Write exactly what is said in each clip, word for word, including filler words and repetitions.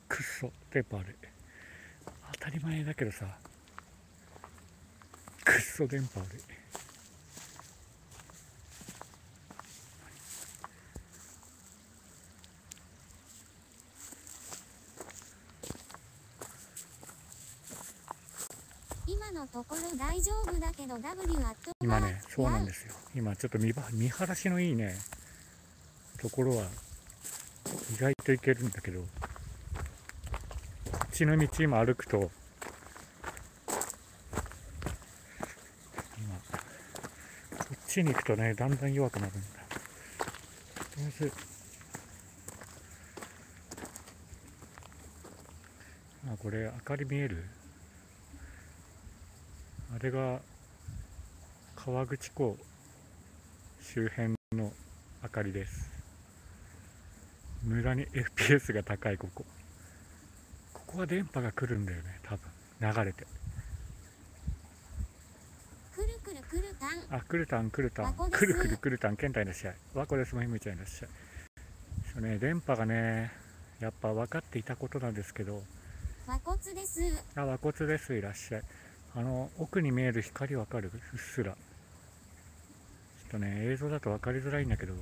くっそ電波悪い。当たり前だけどさ、くっそ電波悪い。 今のところ大丈夫だけど ダブリュー アット今ね、そうなんですよ。今ちょっと見ば見晴らしのいいねところは意外といけるんだけど、こっちの道今歩くと、今こっちに行くとね、だんだん弱くなるんだ。とりあえずあ、これ明かり見える？あれが河口湖周辺の明かりです。無駄に エフピーエス が高い。ここここは電波が来るんだよね、多分流れて。 くるくるくるたん。 あ、くるたんくるたんくるくるくるたん、健太いらっしゃい。わこです。もひむちゃんいらっしゃい。そうね、電波がね、やっぱ分かっていたことなんですけど。 和骨です。 あ、和骨です。いらっしゃい。あの奥に見える光わかる？うっすら。ちょっとね、映像だと分かりづらいんだけど、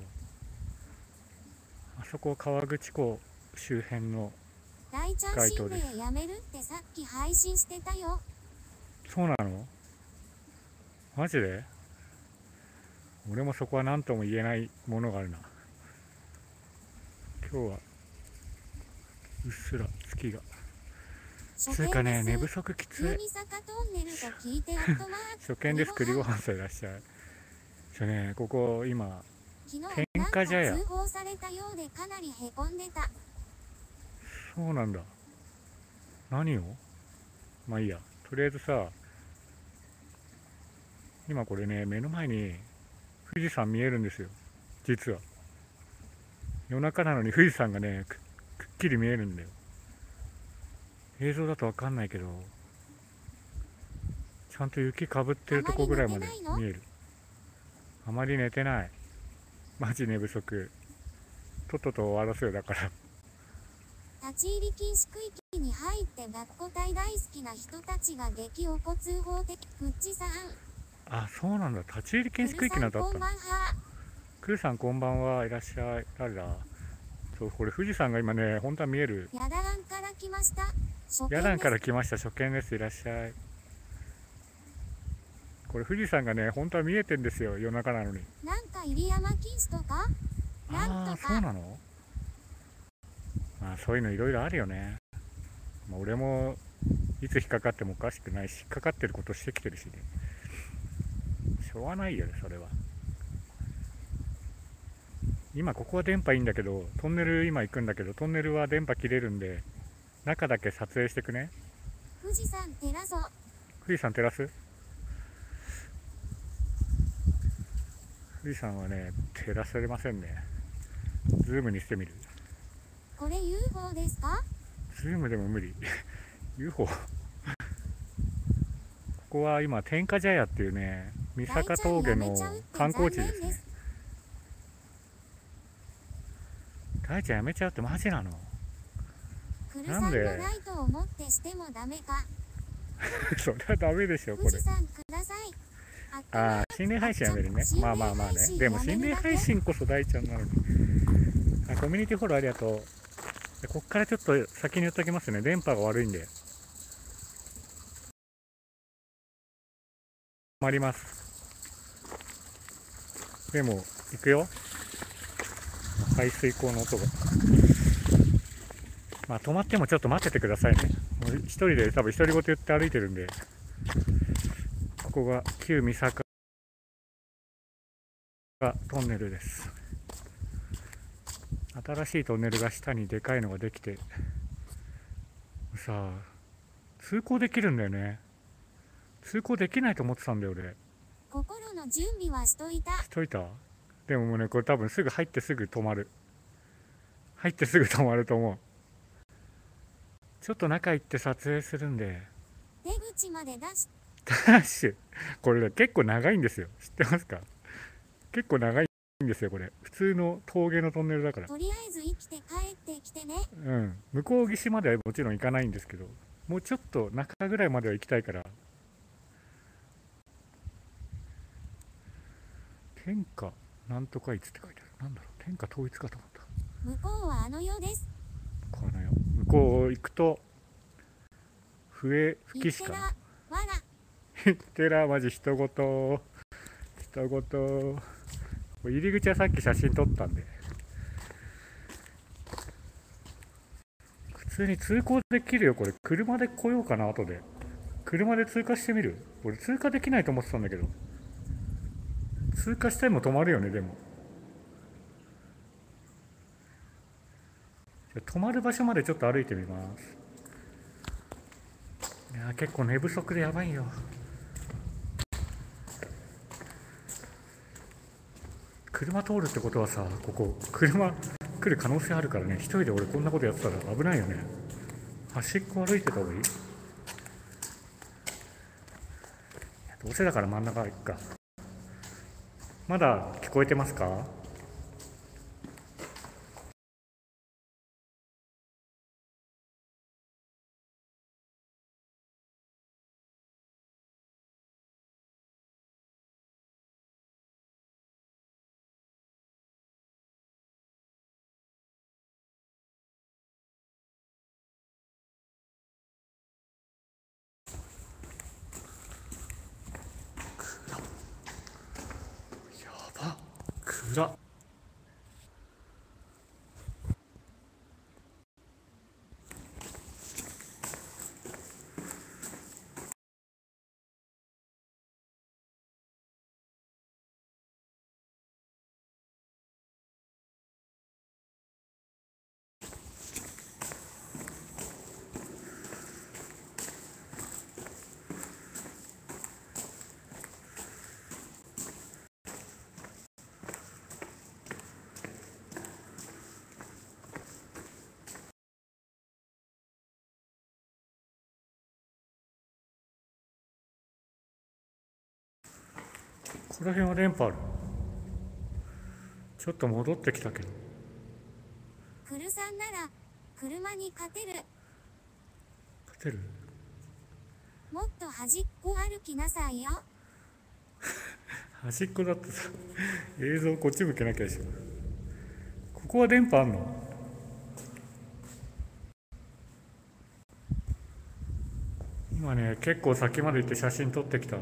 あそこ河口湖周辺の大ちゃん街灯です。 心霊やめるってさっき配信してたよ。 そうなの？マジで？俺もそこは何とも言えないものがあるな。今日はうっすら月が。つうかね、寝不足きつい。 海坂トンネルと聞いてアットマーク初見です。栗ごはんさんいらっしゃい。そうね、ここ今昨日天下茶屋。 通報されたようでかなりへこんでた。 そうなんだ。何を？まあいいや。とりあえずさ、今これね、目の前に富士山見えるんですよ。実は夜中なのに富士山がね、く, くっきり見えるんだよ。映像だと分かんないけど、ちゃんと雪かぶってるとこぐらいまで見える。あまり寝てない。マジ寝不足。とっとと終わらせよ。だから立ち入り禁止区域に入って学校隊大好きな人たちが激おこ通報的。ふっちさん。 あ、そうなんだ。立ち入り禁止区域なんだったの。くるさんこんばんは。いらっしゃい。誰だ？そう、これ富士山が今ね、本当は見える。 やだらんから来ました。 やだんから来ました。初見です。いらっしゃい。これ富士山がね、本当は見えてんですよ。夜中なのに。 なんか入山禁止とかなんとか。 ああ、そうなの？まあそういうのいろいろあるよね。まあ、俺もいつ引っかかってもおかしくないし、引っかかってることしてきてるしね。しょうがないよね、それは。今ここは電波いいんだけど、トンネル今行くんだけど、トンネルは電波切れるんで、中だけ撮影してくね。 富士山照らそう。 富士山照らす？富士山はね、照らされませんね。ズームにしてみる。 これ ユーフォー ですか？ ズームでも無理。ユーフォー ここは今天下茶屋っていうね、三坂峠の観光地ですね。大ちゃんやめちゃうってマジなの？ なんで？ライトを持ってしてもダメか。 それはダメでしょこれ。 富士山ください。 ああ、心霊配信やめるね。まあまあまあね。でも心霊配信こそ大ちゃんなのに。あ、コミュニティフォローありがとう。こっからちょっと先に言っておきますね。電波が悪いんで。止まります。でも行くよ。排水溝の音が。まあ止まってもちょっと待っててくださいね。もう一人で多分独り言言って歩いてるんで。ここが旧三坂トンネルです。新しいトンネルが下にでかいのができてさあ、通行できるんだよね。通行できないと思ってたんだよ俺。 心の準備はしといた。 しといた。でももうね、これ多分すぐ入ってすぐ止まる。入ってすぐ止まると思う。ちょっと中行って撮影するんで。 出口までダッシュ。ダッシュ。これ結構長いんですよ。知ってますか？結構長いんですよこれ。普通の峠のトンネルだから。 とりあえず生きて帰ってきてね。 うん、向こう岸まではもちろん行かないんですけど、もうちょっと中ぐらいまでは行きたいから。天下なんとかいつって書いてある。なんだろう、天下統一かと思った。 向こうはあの世です。 この世、向こう行くと笛吹きしかな。 いってらわいってらマジ人ごと人ごと。入り口はさっき写真撮ったんで、普通に通行できるよ。これ車で来ようかな。後で車で通過してみる。俺通過できないと思ってたんだけど、通過したいも止まるよね。でもじゃあ止まる場所までちょっと歩いてみます。いやー結構寝不足でやばいよ。車通るってことはさ、ここ車来る可能性あるからね。一人で俺こんなことやってたら危ないよね。端っこ歩いてた方がいい。どうせだから真ん中行くか。まだ聞こえてますか？やば、暗。この辺は電波ある。ちょっと戻ってきたけど。 クルさんなら車に勝てる。 勝てる？ もっと端っこ歩きなさいよ。 端っこだってさ、映像こっち向けなきゃでしょ。ここは電波あんの？今ね結構先まで行って写真撮ってきた。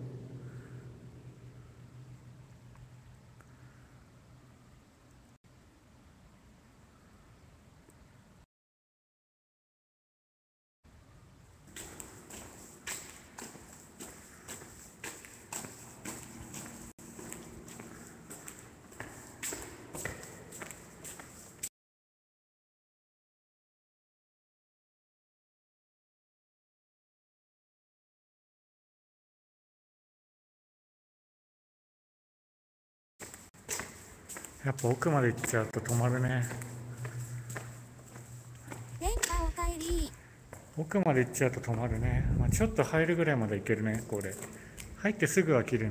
やっぱ奥まで行っちゃうと止まるね。 電波おかえり。 奥まで行っちゃうと止まるね。まあ、ちょっと入るぐらいまで行けるね。これ入ってすぐは切れない。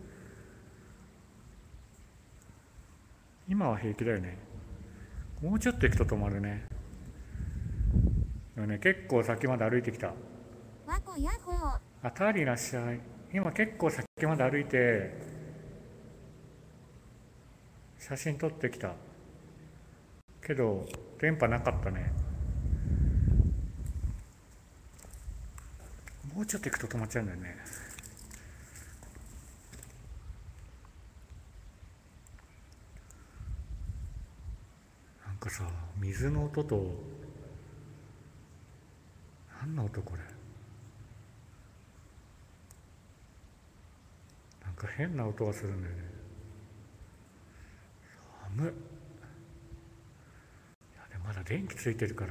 今は平気だよね。もうちょっと行くと止まるね。でもね結構先まで歩いてきた。 わこやほー。 あ、ターリーいらっしゃい。今結構先まで歩いて写真撮ってきたけど電波なかったね。もうちょっと行くと止まっちゃうんだよね。なんかさ、水の音と何の音これ。なんか変な音がするんだよね。寒っ。いやでもまだ電気ついてるから。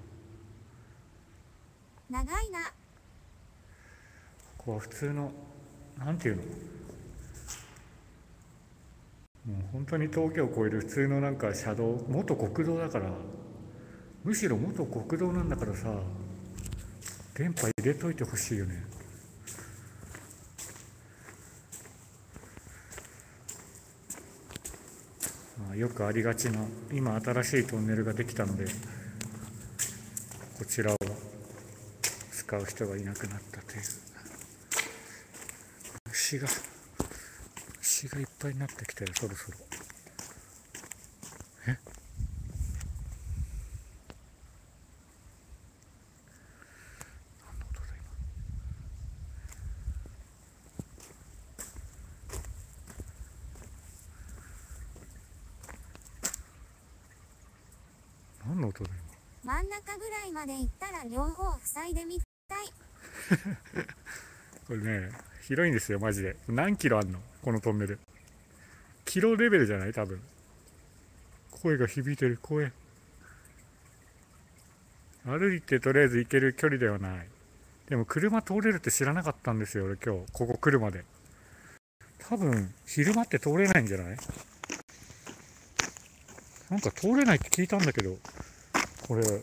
長いな。 ここは普通のなんていうの、もう本当に峠を越える普通のなんか車道、元国道だから、むしろ元国道なんだからさ、電波入れといてほしいよね。 まあ、よくありがちな、今新しいトンネルができたのでこちらを使う人がいなくなったという。虫が虫がいっぱいになってきてる。そろそろえ何の音だ今。何の音だ真ん中ぐらいまで行ったら両方塞いでみたい。 今。これね広いんですよマジで。何キロあんのこのトンネル。キロレベルじゃない多分。声が響いてる。声歩いてとりあえず行ける距離ではない。でも車通れるって知らなかったんですよ俺今日ここ来るまで。多分昼間って通れないんじゃない。なんか通れないって聞いたんだけど、これ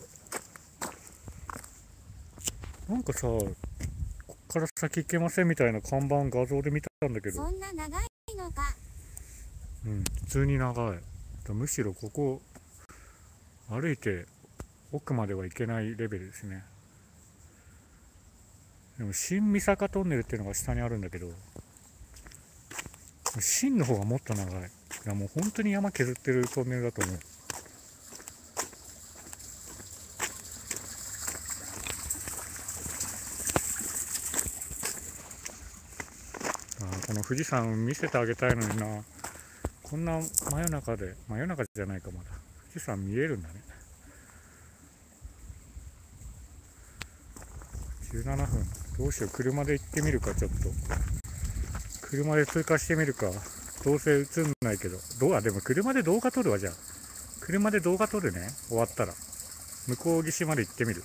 なんかさこっから先行けませんみたいな看板画像で見たんだけど、 そんな長いのか。 うん普通に長い。むしろここ歩いて奥までは行けないレベルですね。でも新三坂トンネルっていうのが下にあるんだけど、新の方がもっと長い。いやもう本当に山削ってるトンネルだと思う。あこの富士山見せてあげたいのにな。こんな真夜中で、真夜中じゃないかまだ富士山見えるんだね。じゅうななふん。どうしよう車で行ってみるか。ちょっと車で通過してみるか。どうせ映んないけど。どうあでも車で動画撮るわ。じゃあ車で動画撮るね。終わったら向こう岸まで行ってみる。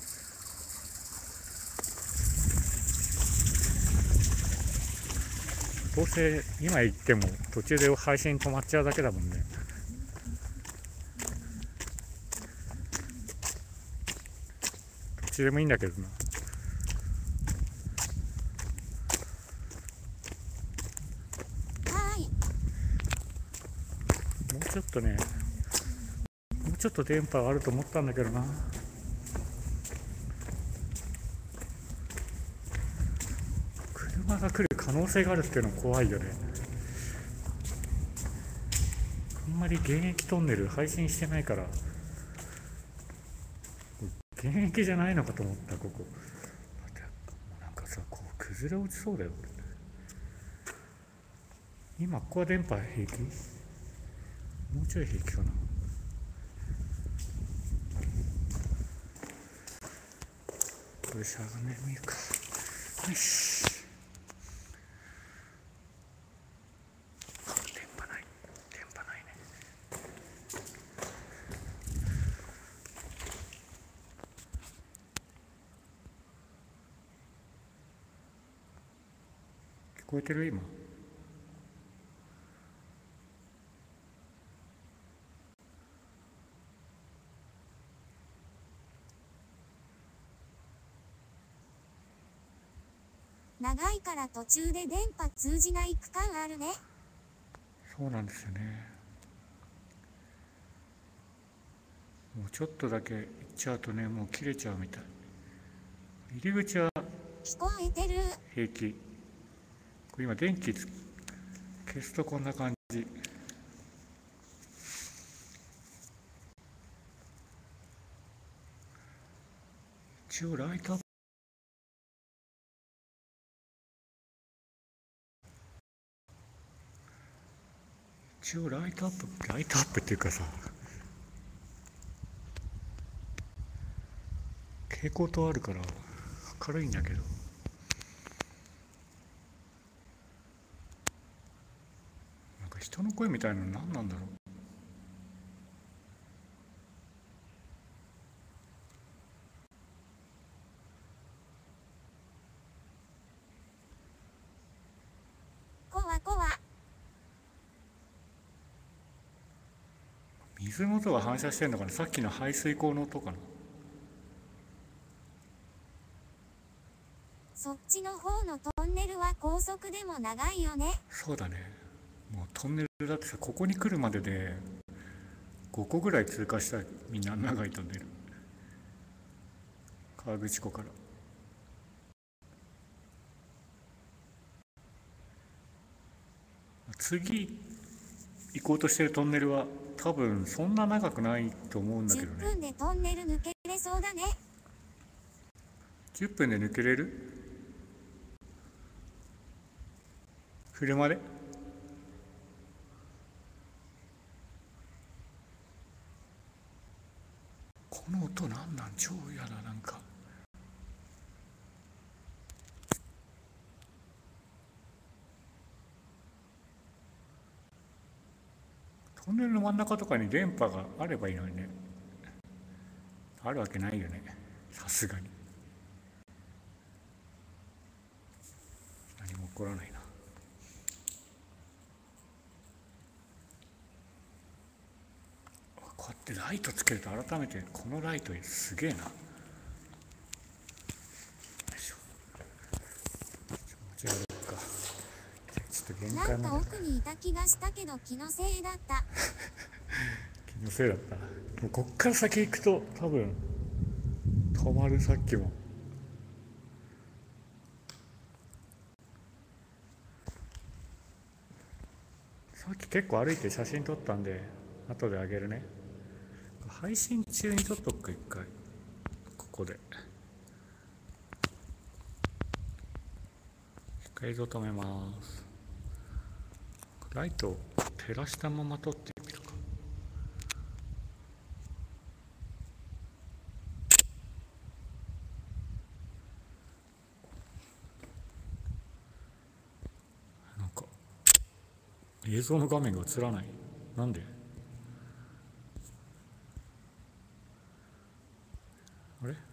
どうせ今行っても途中で配信止まっちゃうだけだもんね。どっちでもいいんだけどな。 はーい。 もうちょっとねもうちょっと電波があると思ったんだけどな。車が来る可能性があるっていうのは怖いよね。あんまり現役トンネル配信してないから現役じゃないのかと思った。ここなんかさこう崩れ落ちそうだよ。今ここは電波平気。もうちょい平気かな。これしゃがんでみるか。よし。電波ない電波ないね。聞こえてる今。 長いから途中で電波通じない区間あるね。 そうなんですよね。もうちょっとだけ行っちゃうとねもう切れちゃうみたい。入り口は聞こえてる。 平気。これ今電気つ消すとこんな感じ。一応ライトアップ一応ライトアップライトアップっていうかさ蛍光灯あるから明るいんだけど、なんか人の声みたいなの何なんだろう。 こわこわ。 水の音が反射してんのかな。さっきの排水口の音かな。 そっちの方のトンネルは高速でも長いよね。 そうだね。 もうトンネルだってさ、ここに来るまででごこぐらい通過したい。みんな長いトンネル、河口湖から。次行こうとしてるトンネルは多分そんな長くないと思うんだけどね。 じゅっぷんでトンネル抜けれそうだね。 じゅっぷんで抜けれる？車で？この音なんなん？超嫌だ。なんかトンネルの真ん中とかに電波があればいいのにね。あるわけないよね、さすがに。何も起こらないな。こうやってライトつけると改めてこのライトすげえな。よいしょ。持ち歩くか。ちょっと限界まで。 なんか奥にいた気がしたけど気のせいだった。 気のせいだった。もうこっから先行くと多分止まる。さっきもさっき結構歩いて写真撮ったんで後であげるね。配信中に撮っとくか。一回ここで一回映像止めます。ライトを照らしたまま撮ってみるか。なんか映像の画面が映らない。なんで？あれ？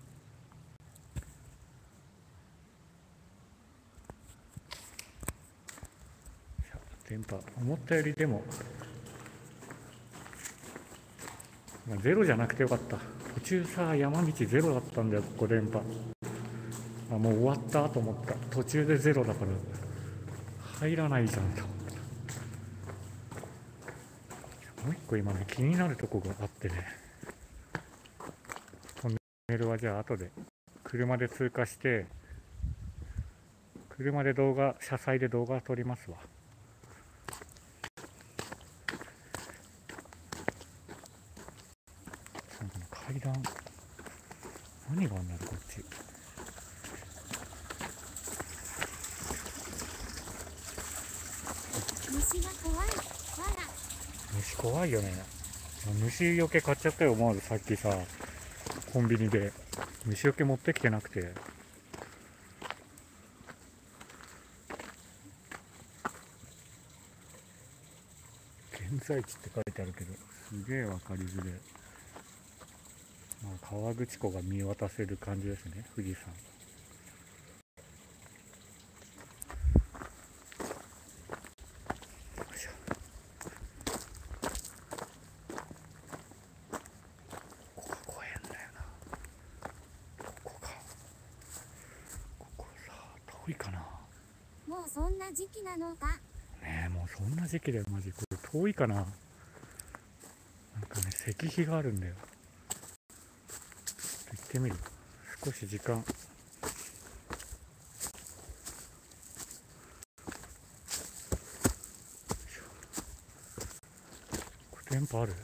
電波思ったよりでも、まあ、ゼロじゃなくてよかった。途中さ山道ゼロだったんだよ、ここ電波。あ、もう終わったと思った。途中でゼロだから入らないじゃんと。もう一個今ね気になるとこがあってね。トンネルはじゃあ後で車で通過して車で動画車載で動画撮りますわ。なんか階段何があんだろうこっち。 虫が怖い。わら。 虫怖いよね。虫よけ買っちゃったよ思わず。さっきさコンビニで虫よけ持ってきてなくて、現在地って書いてあるけどすげえ分かりづれ。まあ、河口湖が見渡せる感じですね、富士山。よいしょ。ここが公園だよな。ここか。ここさ遠いかな。 もうそんな時期なのか。 ねえもうそんな時期でマジこれ遠いかな。なんかね石碑があるんだよ。行ってみる。少し時間。これ電波ある？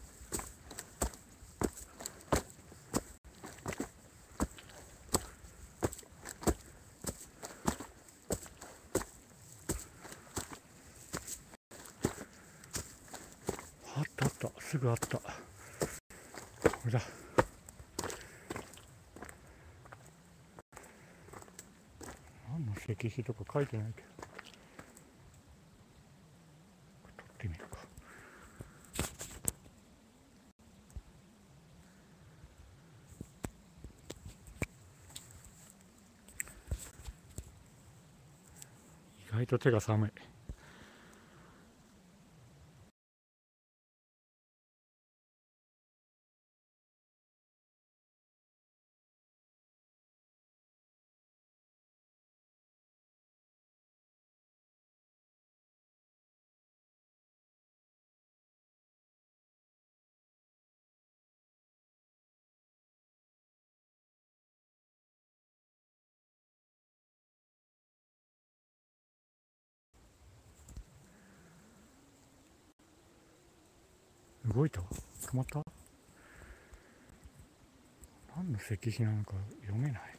あったあった、すぐあった。これだ。何の石碑とか書いてないけど、撮ってみるか。意外と手が寒い。 動いた？止まった？何の石碑なのか読めない。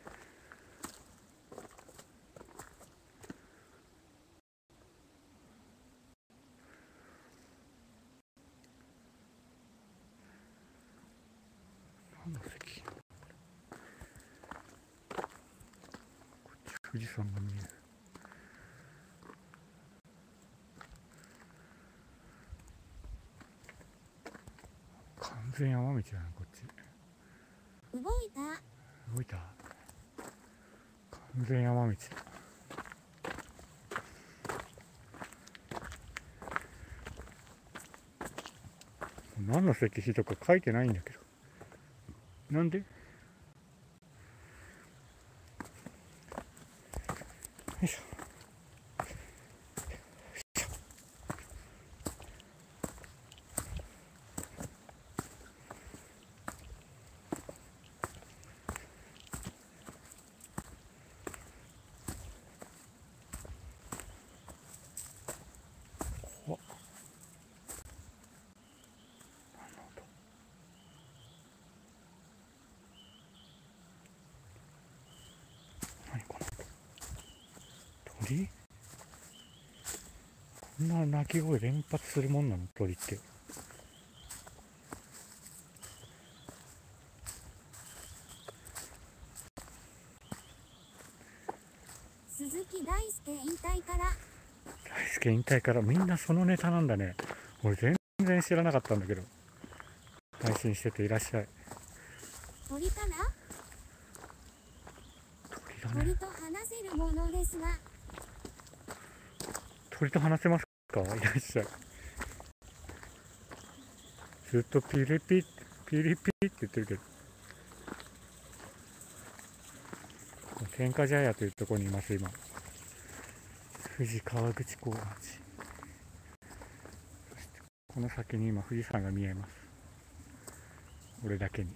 何の石碑？こっち富士山が見える。完全山道だなこっち。 動いた。 動いた。完全山道。何の石碑とか書いてないんだけど。なんで？よいしょ。怖っ。何この鳥？こんな鳴き声連発するもんなの鳥って。 鈴木大輔引退から。 大輔引退からみんなそのネタなんだね。俺全然知らなかったんだけど。配信してていらっしゃい。 鳥かな？ 鳥だね。 鳥と話せるものですが。 鳥と話せますか？いらっしゃい。ずっとピリピピリピって言ってるけど。天下茶屋というところにいます今。富士河口湖町。そしてこの先に今富士山が見えます。俺だけに。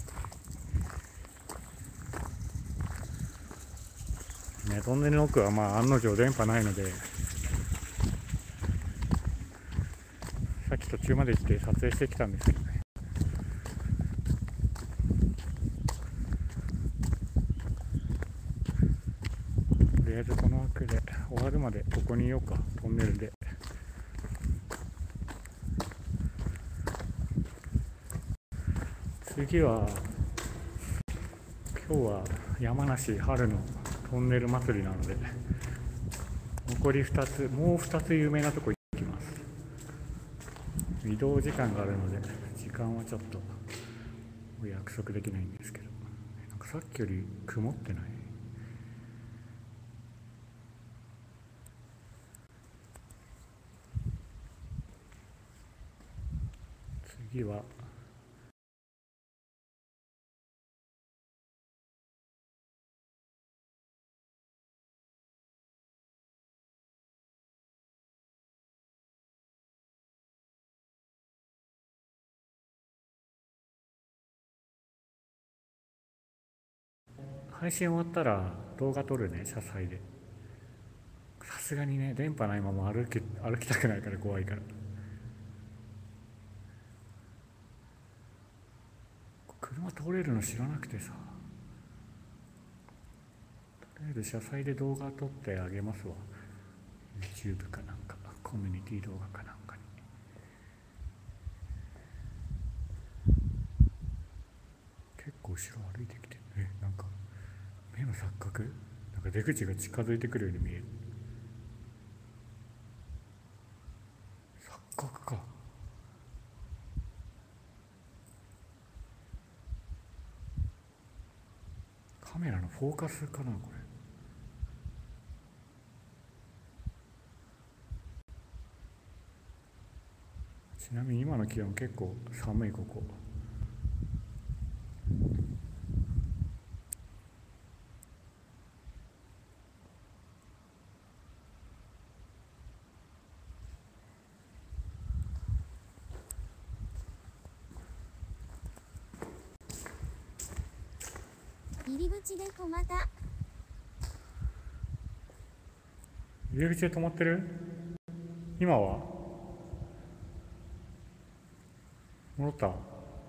ね、トンネルの奥はまあ案の定電波ないので、さっき途中まで行って撮影してきたんですけどね。とりあえずこの枠で終わるまでここにいようか。トンネルで。次は今日は山梨春のトンネル祭りなので、残りふたつ、もうふたつ有名なとこ行きます。移動時間があるので時間はちょっとお約束できないんですけど、なんかさっきより曇ってない？次は配信終わったら動画撮るね、車載で。さすがにね、電波ないまま歩き歩きたくないから、怖いから。車通れるの知らなくてさ。とりあえず車載で動画撮ってあげますわ。 YouTube かなんかコミュニティ動画かなんかに。結構後ろ歩いてきてる。え、なんか目の錯覚、なんか出口が近づいてくるように見える。錯覚か。カメラのフォーカスかなこれ。ちなみに今の気温結構寒いここ。 入り口で止まった。 入り口で止まってる？今は戻った。あ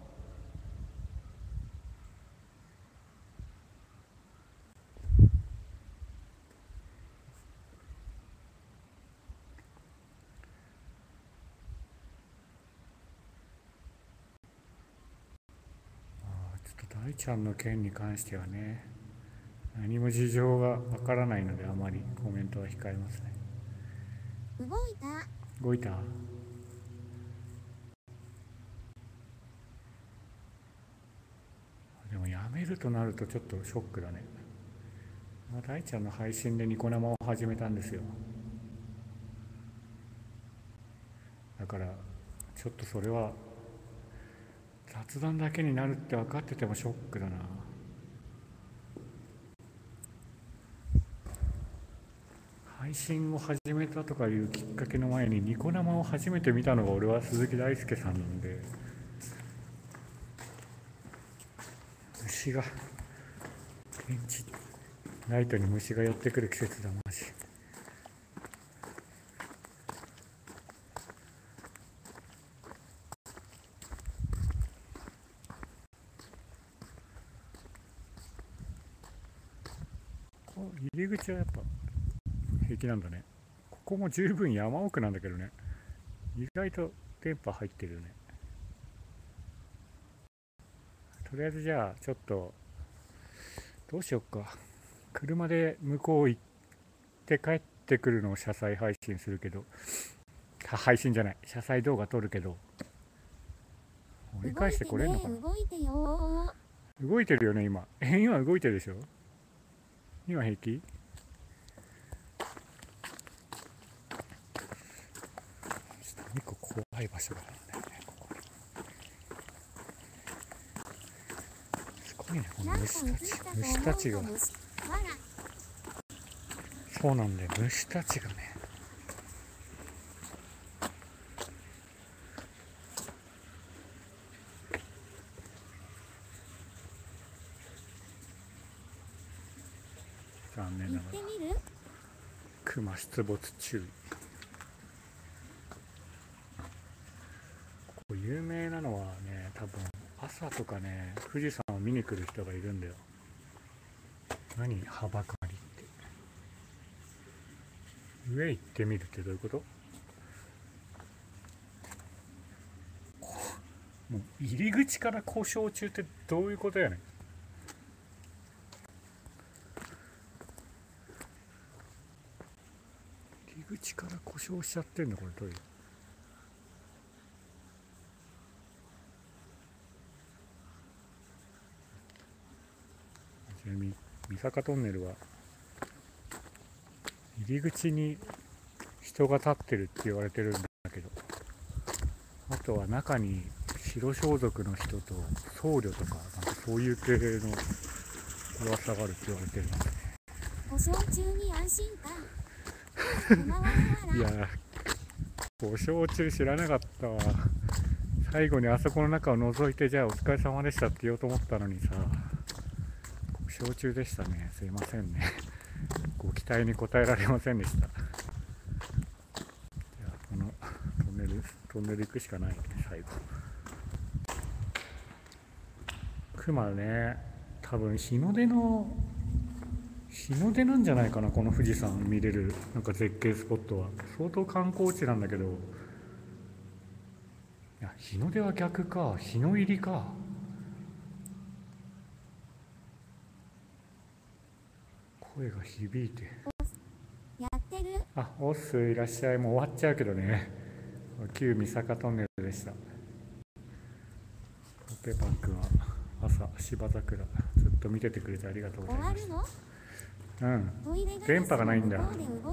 ーちょっと大ちゃんの件に関してはね、何も事情がわからないのであまりコメントは控えますね。 動いた。 動いた。でもやめるとなるとちょっとショックだね。まあ、大ちゃんの配信でニコ生を始めたんですよ。だからちょっとそれは雑談だけになるって分かっててもショックだな。配信を始めたとかいうきっかけの前にニコ生を初めて見たのが俺は鈴木大輔さんなんで、虫が電池ライトに虫が寄ってくる季節だマジ。入り口はやっぱ平気なんだね。ここも十分山奥なんだけどね、意外と電波入ってるよね。とりあえずじゃあちょっとどうしよっか、車で向こう行って帰ってくるのを車載配信するけど、配信じゃない、車載動画撮るけど、折り返してこれんのかな。 動いてよー。 動いてるよね今。え今動いてるでしょ。今平気。一個怖い場所があるんだよね、ここ。すごいね、この虫たち。虫たちが。そうなんだよ、虫たちがね。残念ながらクマ出没注意。ここ有名なのはね、多分朝とかね、富士山を見に来る人がいるんだよ。何はばかりって。上行ってみるってどういうこと。もう入り口から故障中ってどういうことやねん。入り口から故障しちゃってんのこれトイレ。ちなみに三坂トンネルは入り口に人が立ってるって言われてるんだけど、あとは中に白装束の人と僧侶とかなんかそういう系の噂があるって言われてるんですね。 故障中に安心感。 いや故障中知らなかったわ。最後にあそこの中を覗いて、じゃあお疲れ様でしたって言おうと思ったのにさ、故障中でしたね。すいませんね。ご期待に応えられませんでした。じゃあこのトンネルトンネル行くしかないね。最後クマね、多分日の出の日の出なんじゃないかな、この富士山見れるなんか絶景スポットは。相当観光地なんだけど、いや日の出は逆か、日の入りか。声が響いて。 やってる。 あ、オスいらっしゃい。もう終わっちゃうけどね。旧三坂トンネルでした。ペパン君は朝芝桜ずっと見ててくれてありがとうございます。 終わるの？ うん、電波がないんだ。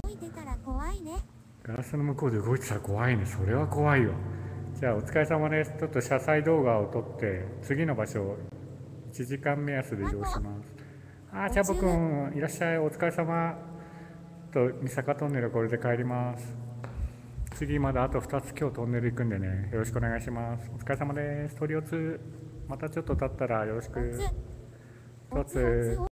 ガラスの向こうで動いてたら怖いね。それは怖いよ。じゃあお疲れ様です。ちょっと車載動画を撮って次の場所いちじかん目安で移動します。あー、チャボくんいらっしゃい。お疲れ様。と三坂トンネルこれで帰ります。次まだあとふたつ今日トンネル行くんでね、よろしくお願いします。お疲れ様です。鳥おつまたちょっと経ったらよろしく。おつ